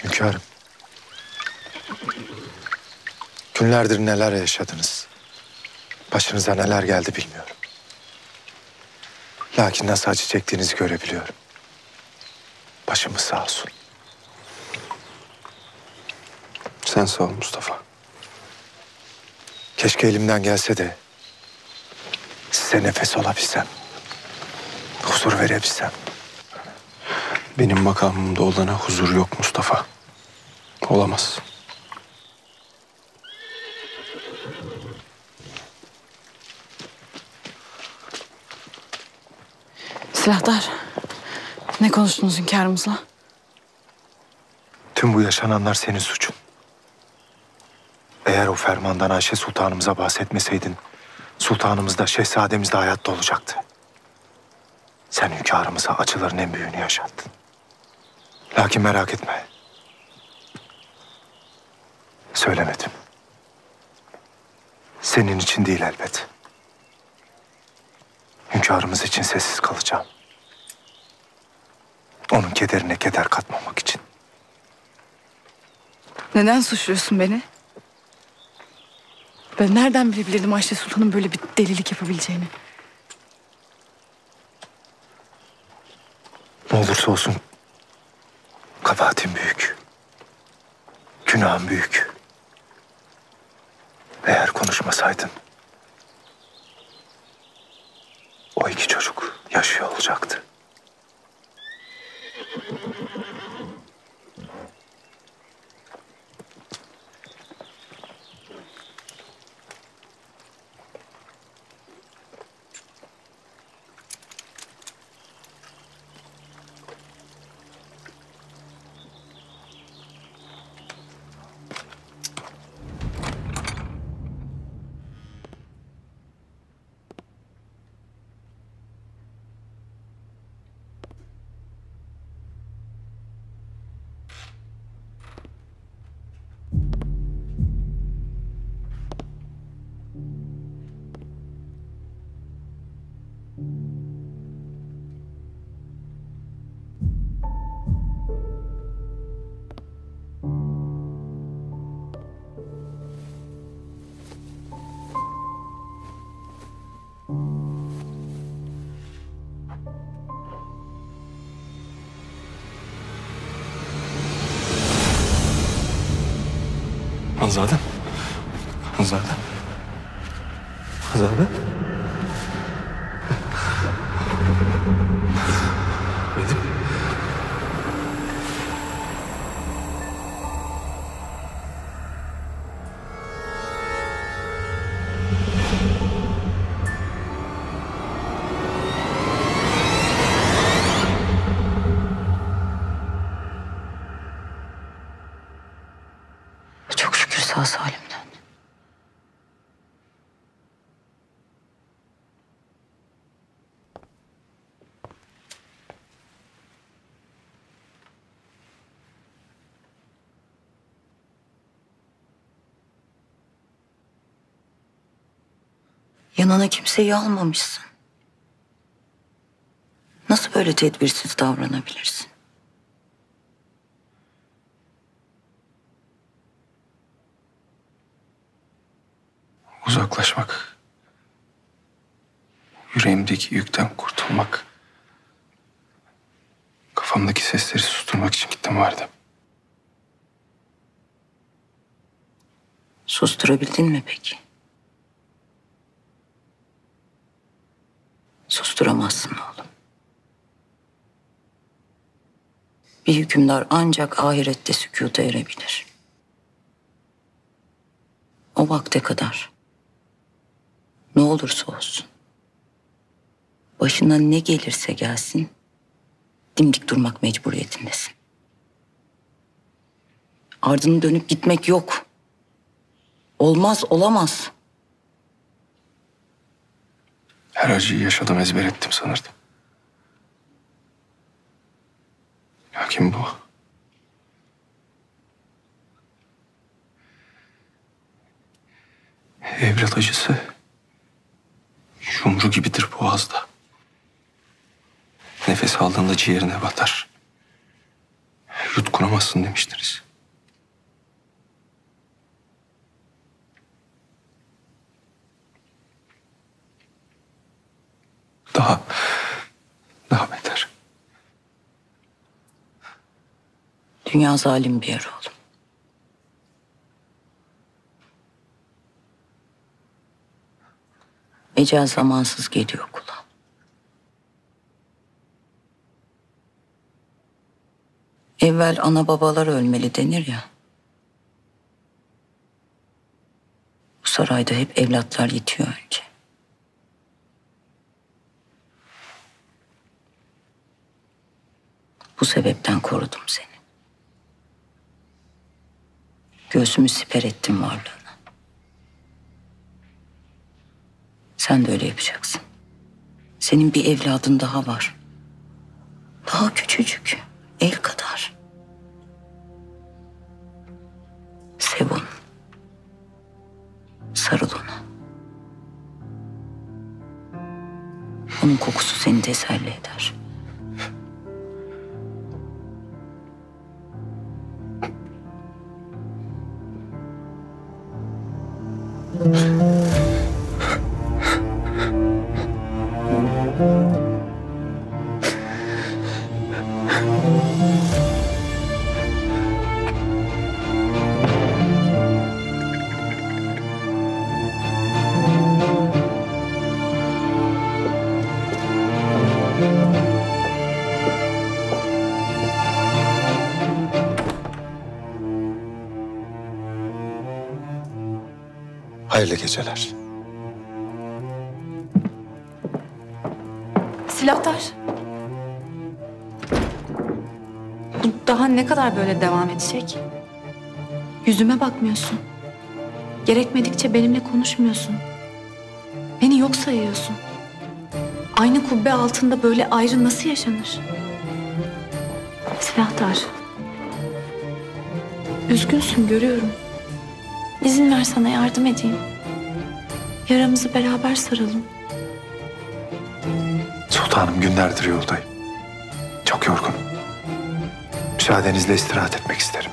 Hünkârım. Günlerdir neler yaşadınız. Başınıza neler geldi bilmiyorum. Lakin nasıl acı çektiğinizi görebiliyorum. Başımız sağ olsun. Sen sağ ol Mustafa. Keşke elimden gelse de size nefes olabilsem. Huzur verebilsem. Benim makamımda olana huzur yok Mustafa. Olamaz. Silahlar, ne konuştunuz hünkârımızla? Tüm bu yaşananlar senin suçun. Eğer o fermandan Ayşe Sultanımıza bahsetmeseydin, sultanımız da şehzademiz de hayatta olacaktı. Sen hünkârımıza acıların en büyüğünü yaşattın. Lakin merak etme. Söylemedim. Senin için değil elbet. Hünkârımız için sessiz kalacağım. Onun kederine keder katmamak için. Neden suçluyorsun beni? Ben nereden bilebilirdim Ayşe Sultan'ın böyle bir delilik yapabileceğini? Ne olursa olsun kabahatin büyük. Günahın büyük. Eğer konuşmasaydın o iki çocuk yaşıyor olacaktı. Hanzade. Hanzade. Hanzade. Benim. Çok şükür sağ salim döndü. Yanına kimseyi almamışsın. Nasıl böyle tedbirsiz davranabilirsin? Uzaklaşmak. Yüreğimdeki yükten kurtulmak. Kafamdaki sesleri susturmak için gittim vardım. Susturabildin mi peki? Susturamazsın oğlum. Bir hükümdar ancak ahirette sükuta erebilir. O vakte kadar ne olursa olsun, başına ne gelirse gelsin, dimdik durmak mecburiyetindesin. Ardını dönüp gitmek yok. Olmaz, olamaz. Her acıyı yaşadım, ezber ettim sanırdım. Lakin bu... evlat acısı yumru gibidir boğazda. Nefes aldığında ciğerine batar. yutkunamazsın demiştiniz. Daha beter. Dünya zalim bir yer oğlum. Ecel zamansız geliyor kula. Evvel ana babalar ölmeli denir ya. Bu sarayda hep evlatlar yitiyor önce. Bu sebepten korudum seni. Göğsümü siper ettim varlığına. Sen de öyle yapacaksın. Senin bir evladın daha var. Daha küçücük, el kadar. Sev onu. Sarıl ona. Onun kokusu seni teselli eder. Hayırlı geceler. Silahtar. Bu daha ne kadar böyle devam edecek? Yüzüme bakmıyorsun. Gerekmedikçe benimle konuşmuyorsun. Beni yok sayıyorsun. Aynı kubbe altında böyle ayrı nasıl yaşanır? Silahtar. Üzgünsün, görüyorum. İzin ver sana yardım edeyim. Yaramızı beraber saralım. Sultanım, günlerdir yoldayım. Çok yorgunum. Müsaadenizle istirahat etmek isterim.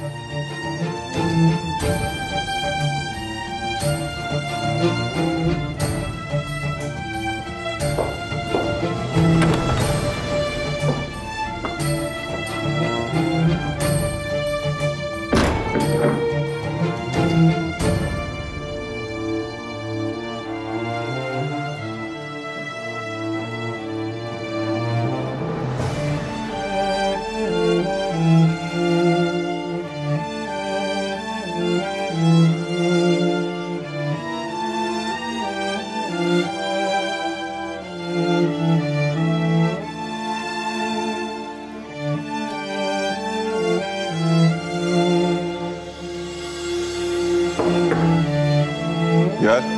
Gel.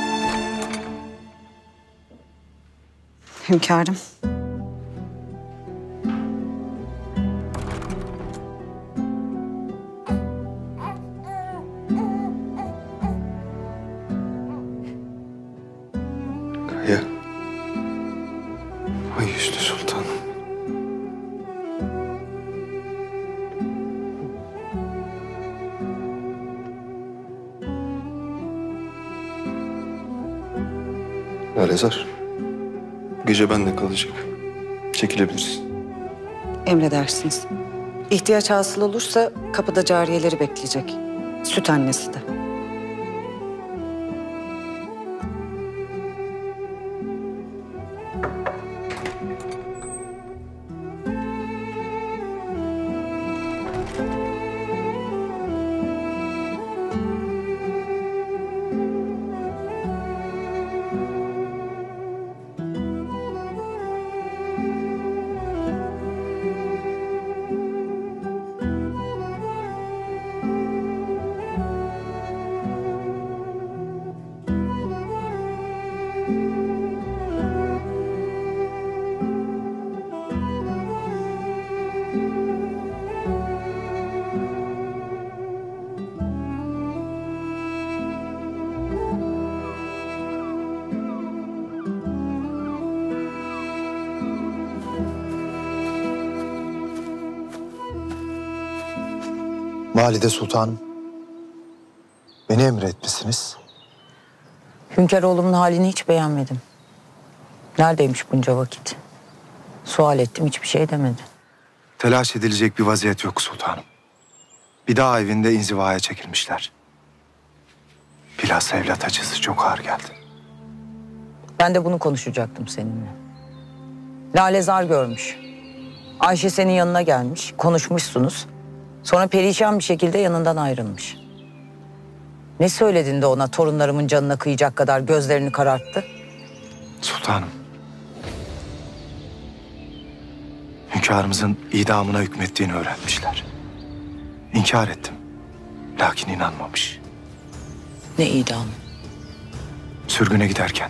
Hünkârım. Kaya. Ay yüzlü sultanım. Alezar. Bu gece bende kalacak. Çekilebiliriz. Emredersiniz. İhtiyaç hasıl olursa kapıda cariyeleri bekleyecek. Süt annesi de. Valide Sultanım, beni emretmişsiniz. Hünkâroğlumun halini hiç beğenmedim. Neredeymiş bunca vakit? Sual ettim, hiçbir şey demedi. Telaş edilecek bir vaziyet yok sultanım. Bir daha evinde inzivaya çekilmişler. Bilhassa evlat acısı çok ağır geldi. Ben de bunu konuşacaktım seninle. Lale zar görmüş. Ayşe senin yanına gelmiş, konuşmuşsunuz. Sonra perişan bir şekilde yanından ayrılmış. Ne söyledin de ona torunlarımın canına kıyacak kadar gözlerini kararttı? Sultanım, hünkârımızın idamına hükmettiğini öğrenmişler. İnkar ettim. Lakin inanmamış. Ne idamı? Sürgüne giderken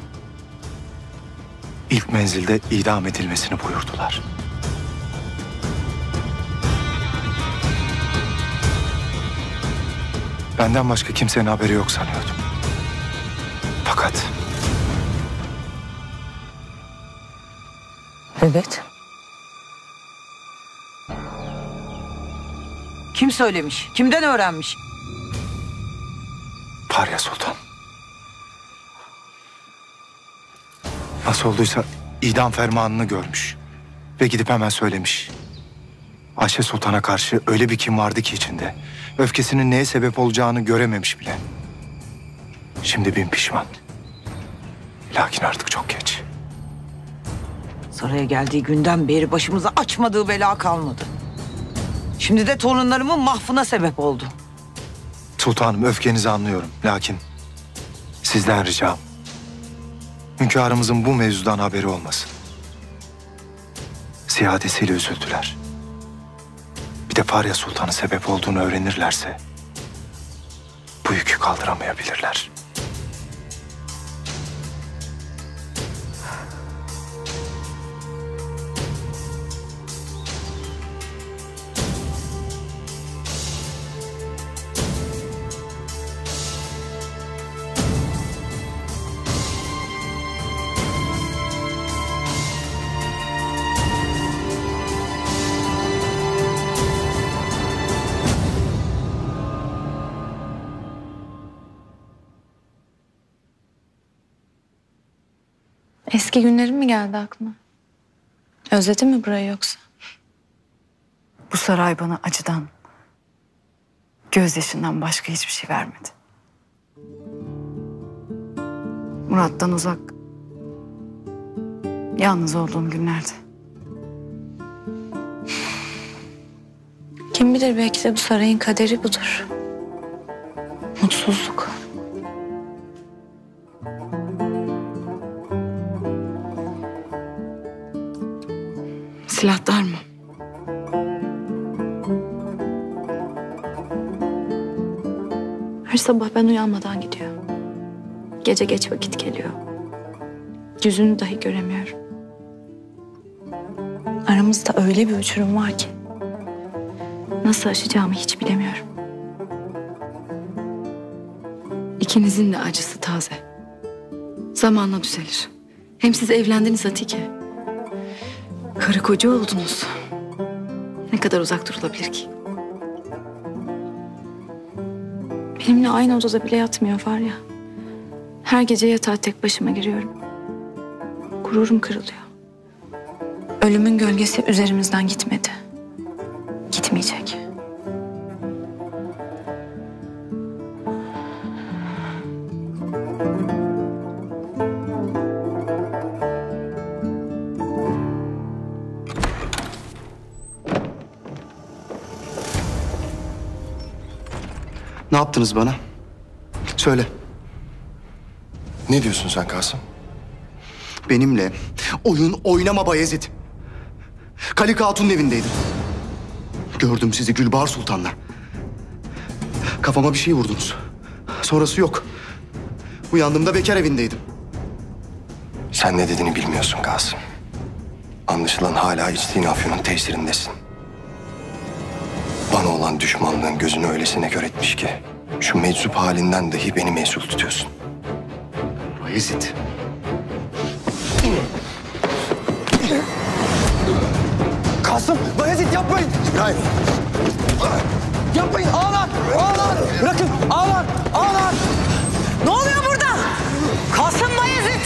ilk menzilde idam edilmesini buyurdular. Benden başka kimsenin haberi yok sanıyordum. Fakat Evet. Kim söylemiş? Kimden öğrenmiş? Parya Sultan. Nasıl olduysa idam fermanını görmüş ve gidip hemen söylemiş. Ayşe Sultan'a karşı öyle bir kin vardı ki içinde. Öfkesinin neye sebep olacağını görememiş bile. Şimdi bin pişman. Lakin artık çok geç. Saraya geldiği günden beri başımıza açmadığı bela kalmadı. Şimdi de torunlarımın mahvına sebep oldu. Sultanım, öfkenizi anlıyorum. Lakin sizden ricam, hünkârımızın bu mevzudan haberi olmasın. Ziyadesiyle üzüldüler. Bir de Parya Sultan'ın sebep olduğunu öğrenirlerse bu yükü kaldıramayabilirler. Eski günlerin mi geldi aklına? Özledin mi burayı yoksa? Bu saray bana acıdan, gözyaşından başka hiçbir şey vermedi. Murat'tan uzak, yalnız olduğum günlerde. Kim bilir, belki de bu sarayın kaderi budur. Mutsuzluk. Silahlar mı? Her sabah ben uyanmadan gidiyor. Gece geç vakit geliyor. Yüzünü dahi göremiyorum. Aramızda öyle bir uçurum var ki nasıl aşacağımı hiç bilemiyorum. İkinizin de acısı taze. Zamanla düzelir. Hem siz evlendiniz Atike. Karı koca oldunuz. Ne kadar uzak durulabilir ki? Benimle aynı odada bile yatmıyor var ya. Her gece yatağa tek başıma giriyorum. Gururum kırılıyor. Ölümün gölgesi üzerimizden gitmedi. Gitmeyecek. Ne yaptınız bana? Söyle. Ne diyorsun sen Kasım? Benimle oyun oynama Bayezid. Kalika Hatun'un evindeydim. Gördüm sizi Gülbahar Sultan'la. Kafama bir şey vurdunuz. Sonrası yok. Uyandığımda bekar evindeydim. Sen ne dediğini bilmiyorsun Kasım. Anlaşılan hala içtiğin afyonun tesirindesin. Bana olan düşmanlığın gözünü öylesine kör etmiş ki şu meczup halinden dahi beni mesul tutuyorsun. Bayezid. Kasım, Bayezid yapmayın. İbrahim. Yapmayın ağalar! Ağalar! Bırakın ağalar! Ağalar! Ne oluyor burada? Kasım Bayezid!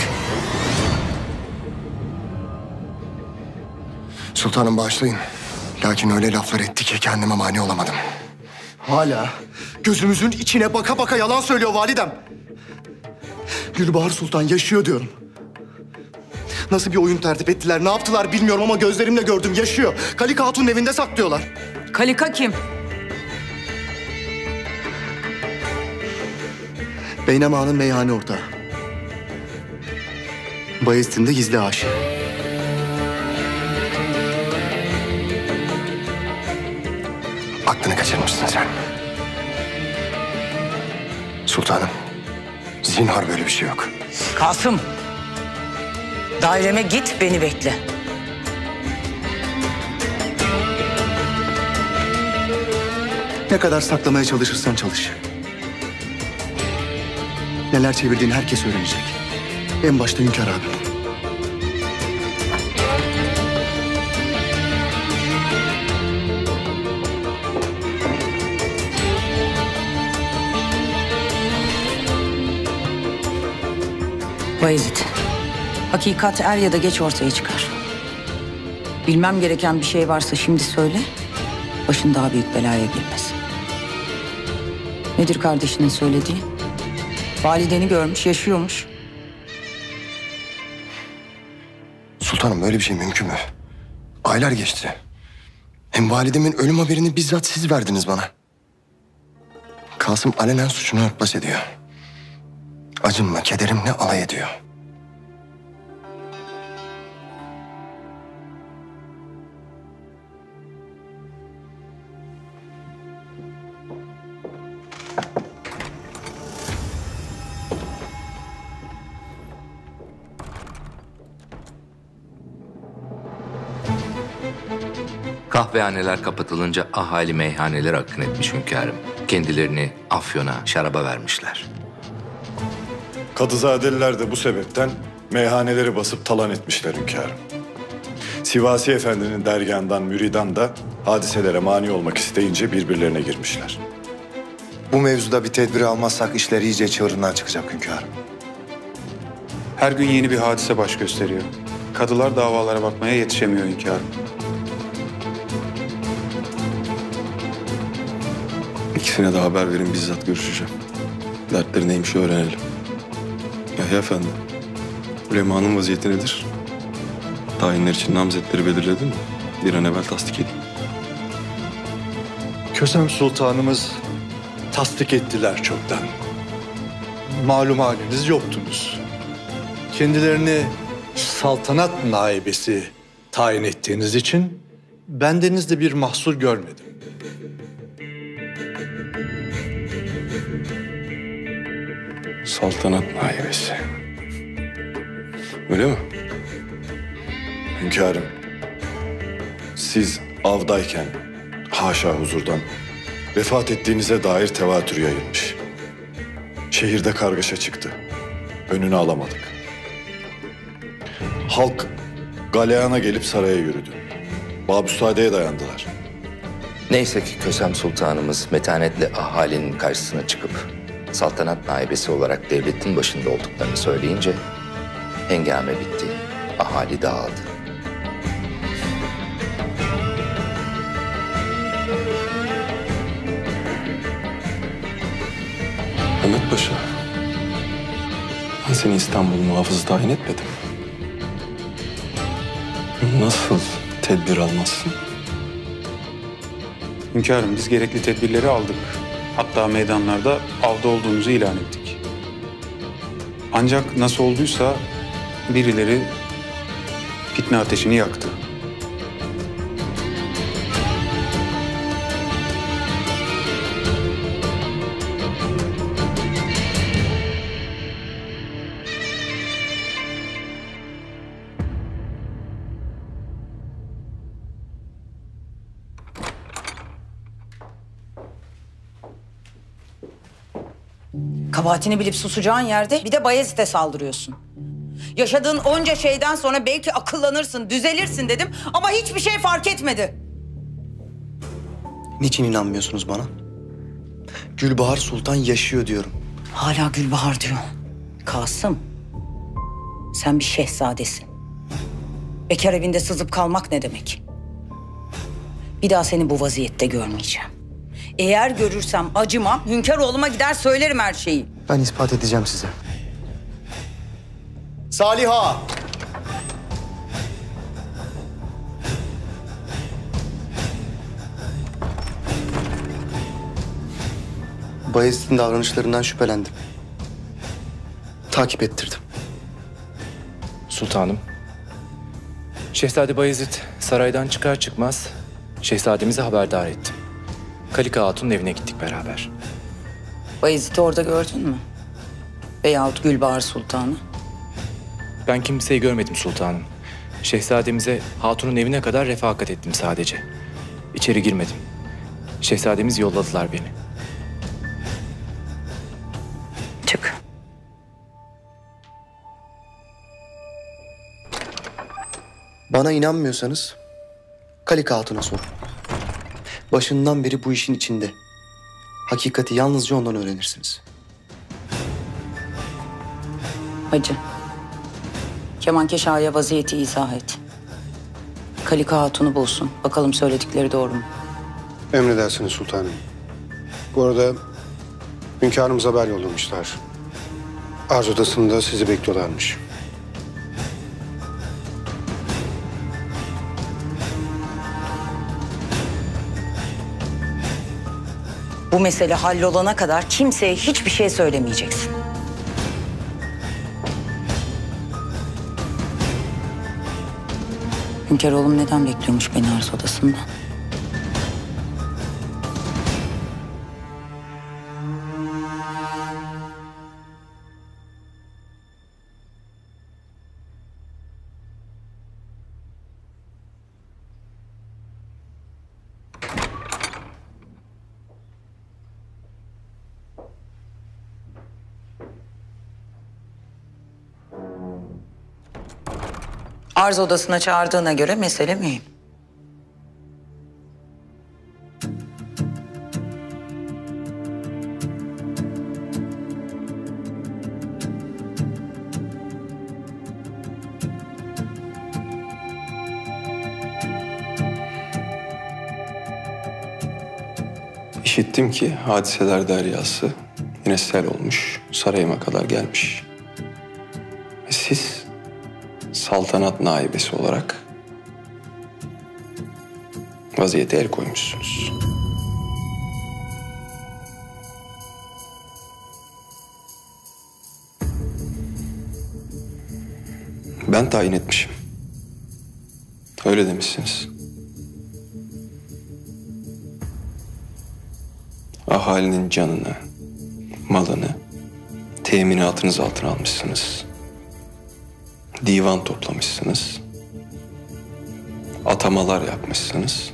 Sultanım bağışlayın. Lakin öyle laflar etti ki kendime mani olamadım. Hala gözümüzün içine baka baka yalan söylüyor validem. Gülbahar Sultan yaşıyor diyorum. Nasıl bir oyun tertip ettiler, ne yaptılar bilmiyorum ama gözlerimle gördüm, yaşıyor. Kalika Hatun'un evinde saklıyorlar. Kalika kim? Beynam Ağa'nın meyhane ortağı. Bayezid'in de gizli aşığı. Aklını kaçırmışsın sen. Sultanım, zinhar böyle bir şey yok. Kasım. Daireme git, beni bekle. Ne kadar saklamaya çalışırsan çalış. Neler çevirdiğini herkes öğrenecek. En başta Hünkâr abim. Bayezid, hakikat er ya da geç ortaya çıkar. Bilmem gereken bir şey varsa şimdi söyle, başın daha büyük belaya girmesin. Nedir kardeşinin söylediği? Valideni görmüş, yaşıyormuş. Sultanım böyle bir şey mümkün mü? Aylar geçti. Hem validemin ölüm haberini bizzat siz verdiniz bana. Kasım alenen suçunu örtbas ediyor. Acımla, kederimle alay ediyor. Kahvehaneler kapatılınca ahali meyhanelere akın etmiş hünkârım. Kendilerini afyona, şaraba vermişler. Kadızadeliler de bu sebepten meyhaneleri basıp talan etmişler hünkârım. Sivasi Efendi'nin dergahından müridan da hadiselere mani olmak isteyince birbirlerine girmişler. Bu mevzuda bir tedbir almazsak işler iyice çığırından çıkacak hünkârım. Her gün yeni bir hadise baş gösteriyor. Kadılar davalara bakmaya yetişemiyor hünkârım. İkisine de haber verin, bizzat görüşeceğim. Dertleri neymiş öğrenelim. Yahya Efendi, ulemanın vaziyeti nedir? Tayinler için namzetleri belirledin mi? Bir an evvel tasdik edin. Kösem Sultanımız tasdik ettiler çoktan. Malum haliniz yoktunuz. Kendilerini saltanat naibesi tayin ettiğiniz için bendenizde bir mahsur görmedim. Saltanat naibesi. Öyle mi? Hünkârım, siz avdayken haşa huzurdan vefat ettiğinize dair tevatür yayılmış. Şehirde kargaşa çıktı. Önünü alamadık. Halk galeyana gelip saraya yürüdü. Babüsade'ye dayandılar. Neyse ki Kösem Sultanımız metanetle ahalinin karşısına çıkıp saltanat naibesi olarak devletin başında olduklarını söyleyince hengame bitti, ahali dağıldı. Mehmet Paşa, ben seni İstanbul muhafızı tayin etmedim. Nasıl tedbir almazsın? Hünkârım, biz gerekli tedbirleri aldık. Hatta meydanlarda avda olduğumuzu ilan ettik. Ancak nasıl olduysa birileri fitne ateşini yaktı. Kabahatini bilip susacağın yerde bir de Bayezid'e saldırıyorsun. Yaşadığın onca şeyden sonra belki akıllanırsın, düzelirsin dedim ama hiçbir şey fark etmedi. Niçin inanmıyorsunuz bana? Gülbahar Sultan yaşıyor diyorum. Hala Gülbahar diyor. Kasım, sen bir şehzadesin. Bekar evinde sızıp kalmak ne demek? Bir daha seni bu vaziyette görmeyeceğim. Eğer görürsem acımam, Hünkâroğlu'ma gider söylerim her şeyi. Ben ispat edeceğim size. Saliha! Bayezid'in davranışlarından şüphelendim. Takip ettirdim. Sultanım. Şehzade Bayezid saraydan çıkar çıkmaz şehzademizi haberdar ettim. Kalika Hatun'un evine gittik beraber. Bayezid'i orada gördün mü? Veyahut Gülbahar Sultan'ı? Ben kimseyi görmedim sultanım. Şehzademize Hatun'un evine kadar refakat ettim sadece. İçeri girmedim. Şehzademiz yolladılar beni. Çık. Bana inanmıyorsanız Kalika Hatun'a sorun. Başından beri bu işin içinde. Hakikati yalnızca ondan öğrenirsiniz. Hacı, Kemankeş Ağa'ya vaziyeti izah et. Kalika Hatun'u bulsun. Bakalım söyledikleri doğru mu? Emredersiniz sultanım. Bu arada hünkârımız haber yollamışlar. Arz odasında sizi bekliyorlarmış. Bu mesele hallolana kadar kimseye hiçbir şey söylemeyeceksin. Hünkâroğlum neden bekliyormuş beni arz odasında? Arz odasına çağırdığına göre mesele mühim. İşittim ki hadiseler deryası yine sel olmuş, sarayıma kadar gelmiş. Ve siz saltanat naibesi olarak vaziyete el koymuşsunuz. Ben tayin etmişim. Öyle demişsiniz. Ahalinin canını, malını, teminatınız altına almışsınız. Divan toplamışsınız. Atamalar yapmışsınız.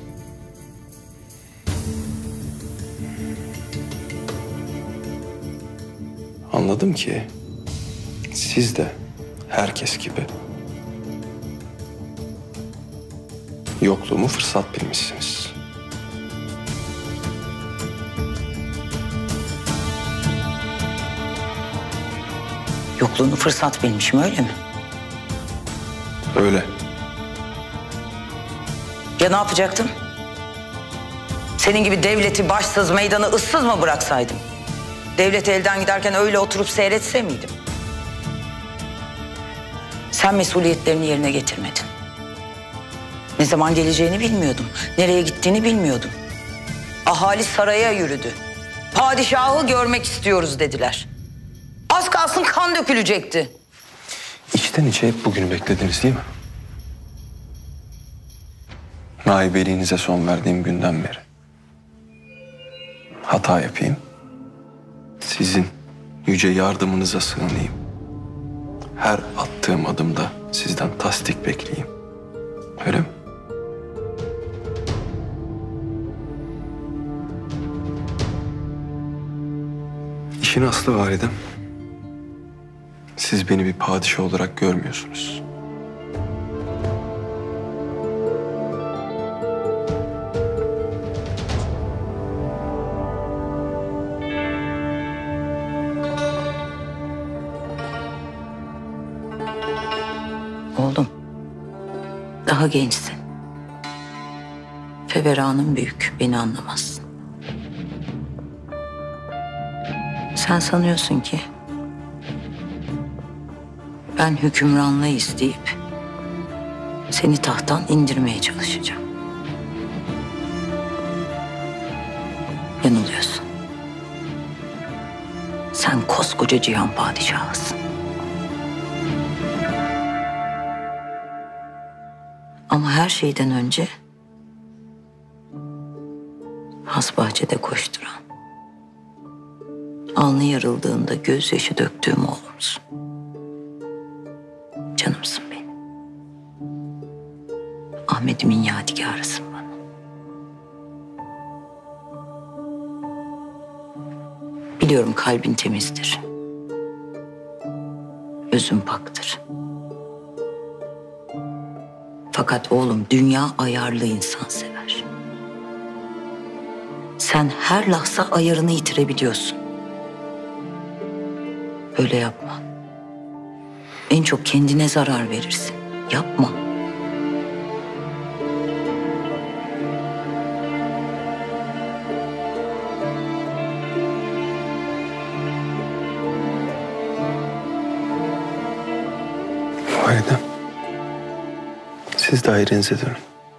Anladım ki siz de herkes gibi yokluğumu fırsat bilmişsiniz. Yokluğunu fırsat bilmişim, öyle mi? Öyle. Ya ne yapacaktım? Senin gibi devleti başsız, meydanı ıssız mı bıraksaydım? Devlet elden giderken öyle oturup seyretse miydim? Sen mesuliyetlerini yerine getirmedin. Ne zaman geleceğini bilmiyordum. Nereye gittiğini bilmiyordum. Ahali saraya yürüdü. Padişahı görmek istiyoruz dediler. Az kalsın kan dökülecekti. İçten içe hep bugünü beklediniz değil mi? Naibeliğinize son verdiğim günden beri. Hata yapayım. Sizin yüce yardımınıza sığınayım. Her attığım adımda sizden tasdik bekleyeyim. Öyle mi? İşin aslı validem. Siz beni bir padişah olarak görmüyorsunuz. Daha gençsin. Feveranın büyük, beni anlamazsın. Sen sanıyorsun ki ben hükümranlığı isteyip seni tahttan indirmeye çalışacağım. Yanılıyorsun. Sen koskoca cihan padişahısın. Ama her şeyden önce hasbahçede koşturan, alnı yarıldığında gözyaşı döktüğüm oğlumsun. Canımsın benim. Ahmet'imin yadigarısın bana. Biliyorum kalbin temizdir. Özün paktır. Fakat oğlum dünya ayarlı insan sever. Sen her lahza ayarını yitirebiliyorsun. Öyle yapma. En çok kendine zarar verirsin. Yapma. Validem, siz dairenize dönün.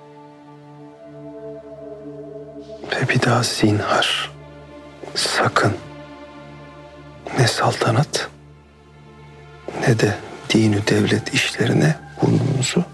Ve bir daha zinhar, sakın ne saltanat ne de dinü devlet işlerine burnunuzu